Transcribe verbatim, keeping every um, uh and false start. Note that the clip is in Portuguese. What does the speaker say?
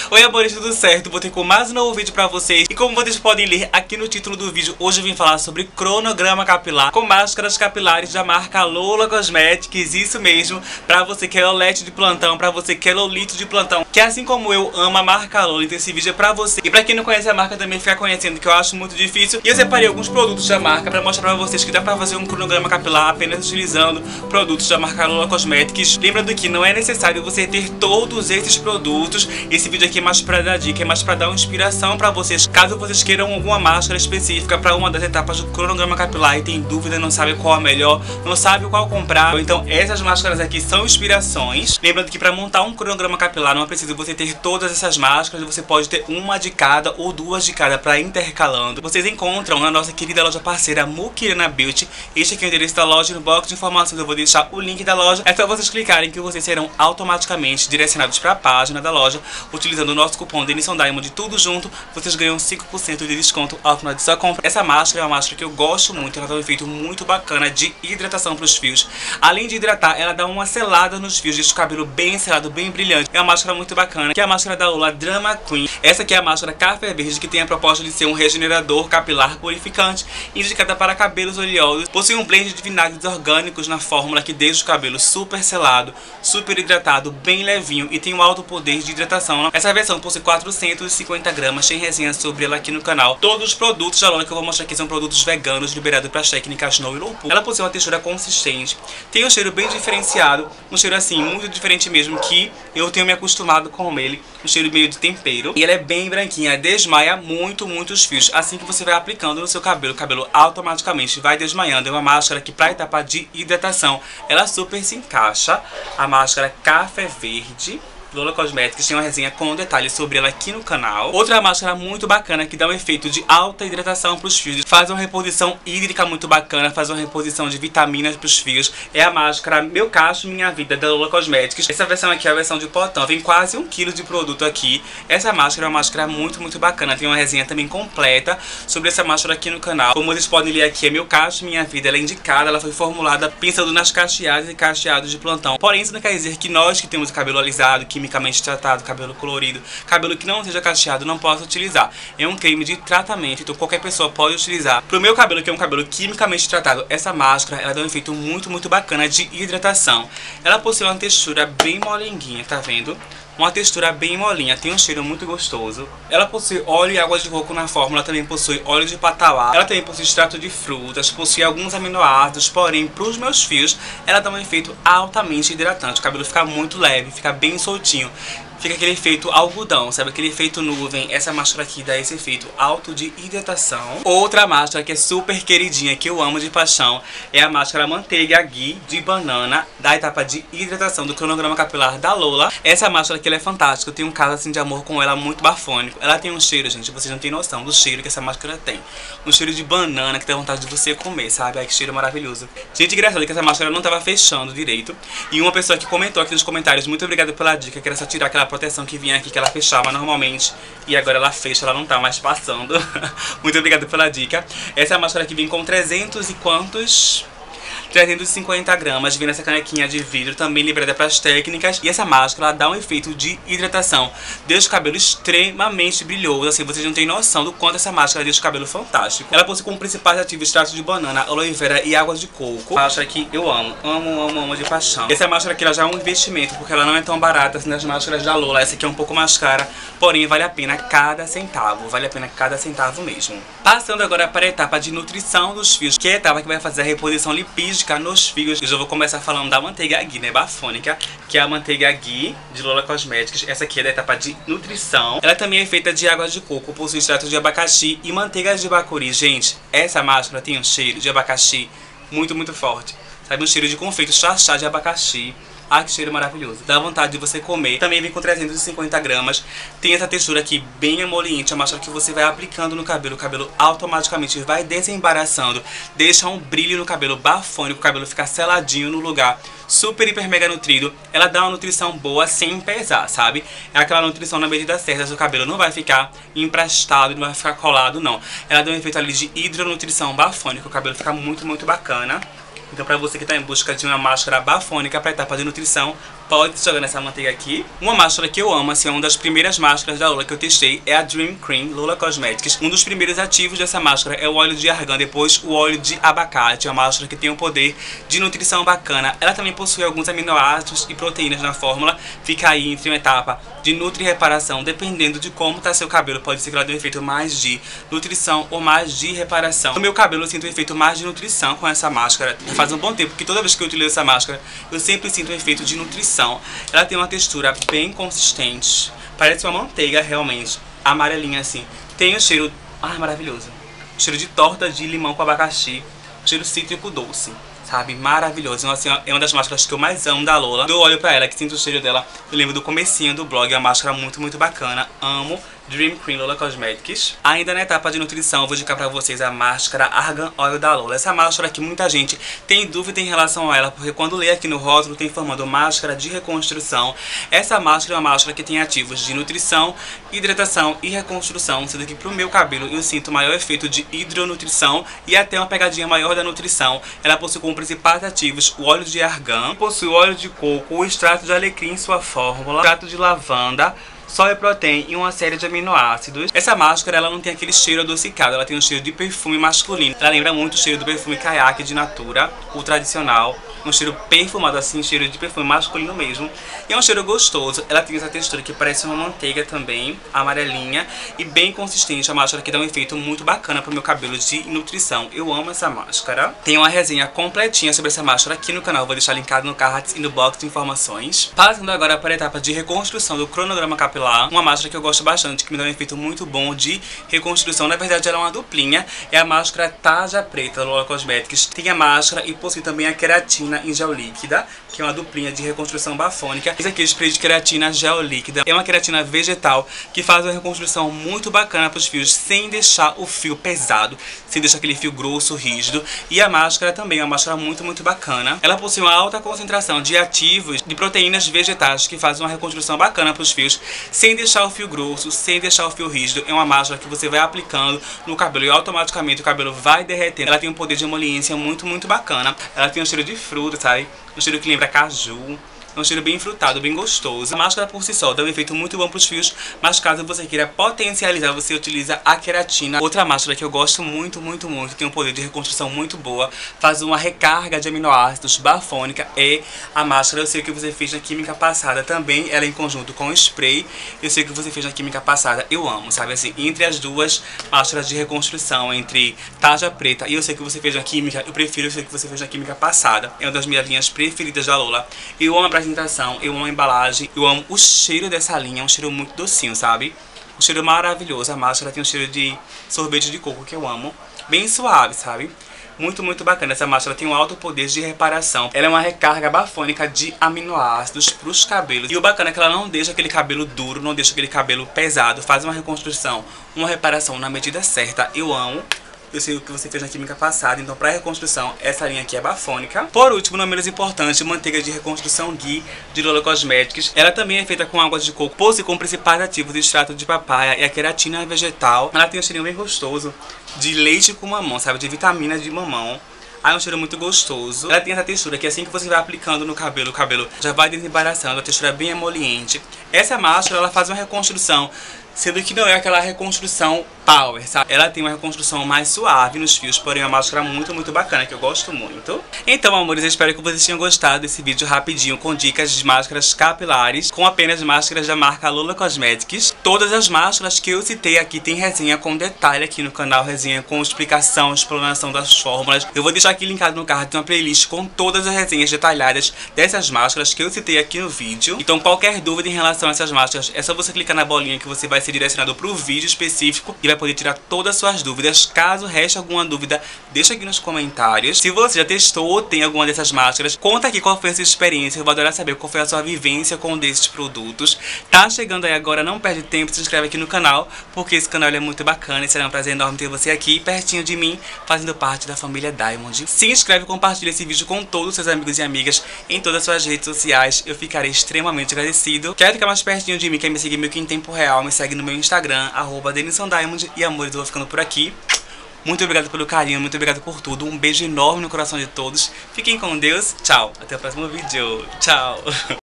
Oi amores, tudo certo? Vou ter com mais um novo vídeo pra vocês. E como vocês podem ler aqui no título do vídeo, hoje eu vim falar sobre cronograma capilar com máscaras capilares da marca Lola Cosmetics. Isso mesmo, pra você que é Lolete de plantão, pra você que é Lolito de plantão, que assim como eu, ama a marca Lola. Então esse vídeo é pra você. E pra quem não conhece a marca também ficar conhecendo, que eu acho muito difícil. E eu separei alguns produtos da marca pra mostrar pra vocês que dá pra fazer um cronograma capilar apenas utilizando produtos da marca Lola Cosmetics. Lembrando que não é necessário você ter todos esses produtos. Esse vídeo aqui é mais pra dar dica, é mais pra dar uma inspiração pra vocês, caso vocês queiram alguma máscara específica pra uma das etapas do cronograma capilar e tem dúvida, não sabe qual a melhor, não sabe qual comprar. Então essas máscaras aqui são inspirações. Lembrando que pra montar um cronograma capilar não é preciso você ter todas essas máscaras, você pode ter uma de cada ou duas de cada pra ir intercalando. Vocês encontram na nossa querida loja parceira Muquirana Beauty. Este aqui é o endereço da loja, no box de informações eu vou deixar o link da loja. É só vocês clicarem que vocês serão automaticamente direcionados pra página da loja. Utilizando o nosso cupom Denison Diamond, tudo junto, vocês ganham cinco por cento de desconto ao final de sua compra. Essa máscara é uma máscara que eu gosto muito, ela dá um efeito muito bacana de hidratação para os fios. Além de hidratar, ela dá uma selada nos fios, deixa o cabelo bem selado, bem brilhante. É uma máscara muito bacana, que é a máscara da Lola Drama Queen. Essa aqui é a máscara Café Verde, que tem a proposta de ser um regenerador capilar purificante, indicada para cabelos oleosos. Possui um blend de vinagres orgânicos na fórmula que deixa o cabelo super selado, super hidratado, bem levinho e tem um alto poder de hidratação. Essa versão possui quatrocentos e cinquenta gramas, tem resenha sobre ela aqui no canal. Todos os produtos da Lola que eu vou mostrar aqui são produtos veganos, liberados para as técnicas no e low poo. Ela possui uma textura consistente, tem um cheiro bem diferenciado, um cheiro assim, muito diferente mesmo, que eu tenho me acostumado com ele, um cheiro meio de tempero. E ela é bem branquinha, desmaia muito, muitos fios. Assim que você vai aplicando no seu cabelo, o cabelo automaticamente vai desmaiando. É uma máscara que para etapa de hidratação, ela super se encaixa. A máscara Café Verde Lola Cosmetics tem uma resenha com detalhes sobre ela aqui no canal. Outra máscara muito bacana que dá um efeito de alta hidratação para os fios, faz uma reposição hídrica muito bacana, faz uma reposição de vitaminas para os fios, é a máscara Meu Cacho Minha Vida da Lola Cosmetics. Essa versão aqui é a versão de potão, vem quase um quilo de produto aqui. Essa máscara é uma máscara muito, muito bacana, tem uma resenha também completa sobre essa máscara aqui no canal. Como vocês podem ler aqui, é Meu Cacho Minha Vida, ela é indicada, ela foi formulada pensando nas cacheadas e cacheados de plantão. Porém, isso não quer dizer que nós que temos o cabelo alisado, que quimicamente tratado, cabelo colorido, cabelo que não seja cacheado, não posso utilizar. É um creme de tratamento, então qualquer pessoa pode utilizar. Pro meu cabelo, que é um cabelo quimicamente tratado, essa máscara, ela dá um efeito muito, muito bacana de hidratação. Ela possui uma textura bem molenguinha, tá vendo? Uma textura bem molinha, tem um cheiro muito gostoso. Ela possui óleo e água de coco na fórmula, também possui óleo de patauá. Ela também possui extrato de frutas, possui alguns aminoácidos, porém, para os meus fios, ela dá um efeito altamente hidratante. O cabelo fica muito leve, fica bem soltinho. Fica aquele efeito algodão, sabe? Aquele efeito nuvem. Essa máscara aqui dá esse efeito alto de hidratação. Outra máscara que é super queridinha, que eu amo de paixão, é a máscara Manteiga Ghee de banana, da etapa de hidratação do cronograma capilar da Lola. Essa máscara aqui ela é fantástica, eu tenho um caso assim de amor com ela muito bafônico. Ela tem um cheiro, gente, vocês não têm noção do cheiro que essa máscara tem. Um cheiro de banana que dá vontade de você comer, sabe? Ai, que cheiro maravilhoso. Gente, engraçado que essa máscara não tava fechando direito. E uma pessoa que comentou aqui nos comentários, muito obrigada pela dica, que era só tirar aquela proteção que vinha aqui, que ela fechava normalmente e agora ela fecha, ela não tá mais passando. Muito obrigado pela dica. Essa é a máscara que vem com trezentos e quantos? trezentos e cinquenta gramas, vem nessa canequinha de vidro, também liberada para as técnicas. E essa máscara ela dá um efeito de hidratação, deixa o cabelo extremamente brilhoso, assim, vocês não têm noção do quanto essa máscara deixa o cabelo fantástico. Ela possui como principais ativos extratos de banana, aloe vera e água de coco. Máscara que eu amo, amo, amo, amo de paixão. Essa máscara aqui ela já é um investimento, porque ela não é tão barata assim nas máscaras da Lola. Essa aqui é um pouco mais cara, porém vale a pena cada centavo, vale a pena cada centavo mesmo. Passando agora para a etapa de nutrição dos fios, que é a etapa que vai fazer a reposição lipídica nos fios. Eu já vou começar falando da manteiga Ghee, né, bafônica, que é a manteiga Ghee de Lola Cosmetics. Essa aqui é da etapa de nutrição. Ela também é feita de água de coco, possui extrato de abacaxi e manteiga de bacuri. Gente, essa máscara tem um cheiro de abacaxi muito, muito forte. Sabe, um cheiro de confeito chachá de abacaxi. Ah, que cheiro maravilhoso. Dá vontade de você comer. Também vem com trezentos e cinquenta gramas. Tem essa textura aqui bem emoliente. A máscara que você vai aplicando no cabelo. O cabelo automaticamente vai desembaraçando. Deixa um brilho no cabelo bafônico. O cabelo fica seladinho no lugar. Super, hiper, mega nutrido. Ela dá uma nutrição boa sem pesar, sabe? É aquela nutrição na medida certa. Seu cabelo não vai ficar emprestado, não vai ficar colado, não. Ela dá um efeito ali de hidronutrição bafônico. O cabelo fica muito, muito bacana. Então, pra você que tá em busca de uma máscara bafônica pra etapa de nutrição, Pode jogar nessa manteiga aqui. Uma máscara que eu amo, assim, é uma das primeiras máscaras da Lola que eu testei, é a Dream Cream Lola Cosmetics. Um dos primeiros ativos dessa máscara é o óleo de argan, depois o óleo de abacate. É uma máscara que tem um poder de nutrição bacana. Ela também possui alguns aminoácidos e proteínas na fórmula. Fica aí entre uma etapa de nutri e reparação, dependendo de como tá seu cabelo. Pode ser que ela dê um efeito mais de nutrição ou mais de reparação. No meu cabelo eu sinto um efeito mais de nutrição com essa máscara. Faz um bom tempo que toda vez que eu utilizo essa máscara, eu sempre sinto um efeito de nutrição. Ela tem uma textura bem consistente, parece uma manteiga realmente, amarelinha assim. Tem o cheiro, ai, maravilhoso, cheiro de torta de limão com abacaxi, cheiro cítrico doce, sabe, maravilhoso. Então, assim, é uma das máscaras que eu mais amo da Lola. Eu olho pra ela, que sinto o cheiro dela, eu lembro do comecinho do blog. É uma máscara muito, muito bacana, amo Dream Cream Lola Cosmetics. Ainda na etapa de nutrição, eu vou indicar pra vocês a máscara Argan Oil da Lola. Essa máscara que muita gente tem dúvida em relação a ela, porque quando lê aqui no rótulo tem informando máscara de reconstrução. Essa máscara é uma máscara que tem ativos de nutrição, hidratação e reconstrução, sendo que pro meu cabelo eu sinto maior efeito de hidronutrição e até uma pegadinha maior da nutrição. Ela possui como principais ativos o óleo de argan, possui o óleo de coco, o extrato de alecrim em sua fórmula, o extrato de lavanda, soy protein e uma série de aminoácidos. Essa máscara ela não tem aquele cheiro adocicado, ela tem um cheiro de perfume masculino. Ela lembra muito o cheiro do perfume Caiaque de Natura, o tradicional. Um cheiro perfumado assim, cheiro de perfume masculino mesmo. E é um cheiro gostoso. Ela tem essa textura que parece uma manteiga também, amarelinha e bem consistente. A máscara que dá um efeito muito bacana pro meu cabelo de nutrição. Eu amo essa máscara. Tem uma resenha completinha sobre essa máscara aqui no canal. Vou deixar linkado no card e no box de informações. Passando agora para a etapa de reconstrução do cronograma capilar. Uma máscara que eu gosto bastante, que me dá um efeito muito bom de reconstrução. Na verdade ela é uma duplinha. É a máscara Taja Preta da Lola Cosmetics. Tem a máscara e possui também a queratina em gel líquida, que é uma duplinha de reconstrução bafônica. Esse aqui é o spray de queratina gel líquida. É uma queratina vegetal que faz uma reconstrução muito bacana para os fios, sem deixar o fio pesado, sem deixar aquele fio grosso, rígido. E a máscara também é uma máscara muito, muito bacana. Ela possui uma alta concentração de ativos de proteínas vegetais que fazem uma reconstrução bacana para os fios, sem deixar o fio grosso, sem deixar o fio rígido. É uma máscara que você vai aplicando no cabelo e automaticamente o cabelo vai derretendo. Ela tem um poder de emoliência muito, muito bacana. Ela tem um cheiro de fruta, sabe? Um cheiro que lembra caju. É um cheiro bem frutado, bem gostoso. A máscara por si só dá um efeito muito bom para os fios, mas caso você queira potencializar, você utiliza a queratina. Outra máscara que eu gosto muito, muito, muito, tem um poder de reconstrução muito boa, faz uma recarga de aminoácidos bafônica, é a máscara. Eu sei que você fez na química passada também, ela em conjunto com o spray. Eu sei que você fez na química passada, eu amo, sabe assim? Entre as duas máscaras de reconstrução, entre Taja Preta e eu sei que você fez na química, eu prefiro eu sei que você fez na química passada. É uma das minhas linhas preferidas da Lola. Eu amo a eu amo a embalagem, eu amo o cheiro dessa linha, é um cheiro muito docinho, sabe? Um cheiro maravilhoso. A máscara tem um cheiro de sorvete de coco que eu amo, bem suave, sabe? Muito, muito bacana. Essa máscara tem um alto poder de reparação. Ela é uma recarga bafônica de aminoácidos para os cabelos. E o bacana é que ela não deixa aquele cabelo duro, não deixa aquele cabelo pesado. Faz uma reconstrução, uma reparação na medida certa. Eu amo. Eu sei o que você fez na química passada, então para reconstrução essa linha aqui é bafônica. Por último, não menos importante, manteiga de reconstrução Ghee de Lola Cosmetics. Ela também é feita com água de coco, possui como principais ativos o extrato de papaya e a queratina vegetal. Ela tem um cheirinho bem gostoso de leite com mamão, sabe, de vitamina de mamão. Aí é um cheiro muito gostoso. Ela tem essa textura que assim que você vai aplicando no cabelo, o cabelo já vai desembaraçando, a textura é bem emoliente. Essa máscara ela faz uma reconstrução, sendo que não é aquela reconstrução power, sabe? Ela tem uma reconstrução mais suave nos fios, porém é uma máscara muito, muito bacana, que eu gosto muito. Então, amores, eu espero que vocês tenham gostado desse vídeo rapidinho, com dicas de máscaras capilares, com apenas máscaras da marca Lola Cosmetics. Todas as máscaras que eu citei aqui tem resenha com detalhe aqui no canal, resenha com explicação, explanação das fórmulas. Eu vou deixar aqui linkado no card uma playlist com todas as resenhas detalhadas dessas máscaras que eu citei aqui no vídeo. Então, qualquer dúvida em relação a essas máscaras, é só você clicar na bolinha que você vai ser direcionado para o vídeo específico e vai poder tirar todas as suas dúvidas. Caso reste alguma dúvida, deixa aqui nos comentários. Se você já testou ou tem alguma dessas máscaras, conta aqui qual foi a sua experiência. Eu vou adorar saber qual foi a sua vivência com um desses produtos. Tá chegando aí agora, não perde tempo, se inscreve aqui no canal, porque esse canal é muito bacana e será um prazer enorme ter você aqui, pertinho de mim, fazendo parte da família Diamond. Se inscreve e compartilha esse vídeo com todos os seus amigos e amigas em todas as suas redes sociais. Eu ficarei extremamente agradecido. Quer ficar mais pertinho de mim, quer me seguir meio que em tempo real, me segue no meu Instagram, arroba Denison Diamond. E amores, eu vou ficando por aqui. Muito obrigado pelo carinho, muito obrigado por tudo. Um beijo enorme no coração de todos. Fiquem com Deus. Tchau. Até o próximo vídeo. Tchau.